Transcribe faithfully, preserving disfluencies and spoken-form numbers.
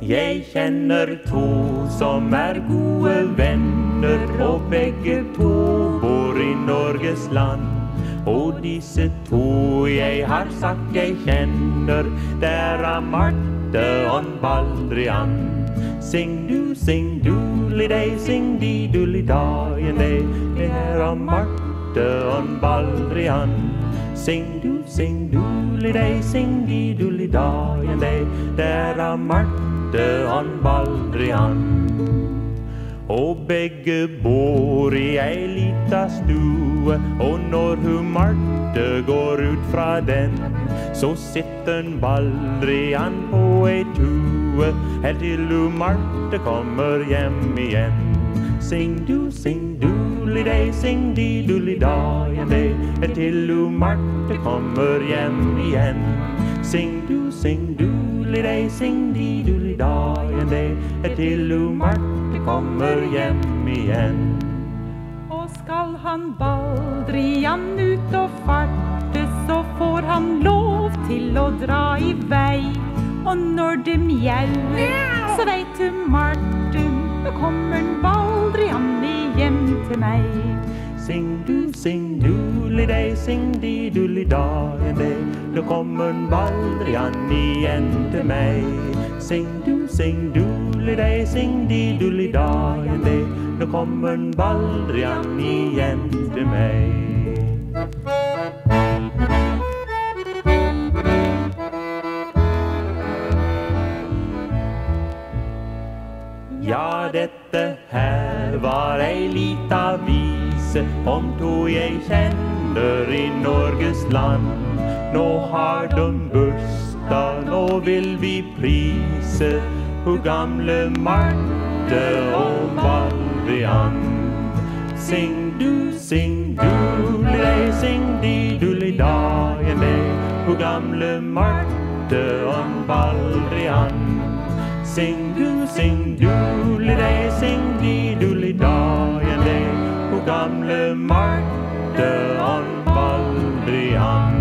Jeg kjenner to som er gode venner, og begge to bor i Norges land. Og disse to jeg har sagt jeg kjenner, det er Marte og Baldrian. Sing du, sing du, li-dei, sing di, du, li-daien, det er Marte og Baldrian. Sing du, sing du, li-dei, sing di, du, li-daien, det er Marte og Baldrian. Og begge bor i ei lita stue, og når hun Marte går ut fra den, så sitter Baldrian på ei tue, helt til hun Marte kommer hjem igjen. Sing du, sing du, li-dei, sing di, du, li-daien, helt til hun Marte kommer hjem igjen. Sing du, sing du, li-dei, sing di, du, li-daien, helt til hun Marte kommer hjem igjen. Og skal han Baldrian ut og farte, så får han lov til å dra i vei. Og når det mjauer, så vet du Marte, nå kommer Baldrian hjem til meg. Sing du, sing du, li-dei, sing di, du, li-daien, nå kommer Baldrian igjen til meg. Sing du, sing du, li-dei, sing di, du, li-daien, nå kommer Baldrian igjen til meg. Ja, dette her var ei lita vise om to jeg kjenner i Norges land. Nå har de bursdag, nå vil vi prise hun gamle Marte og Baldrian. Sing du, sing du, li-dei, sing di, du, li-daien, hun gamle Marte og Baldrian. Sing du, sing du, li-dei, sing di, du, li-daien, hun gamle Marte og Baldrian.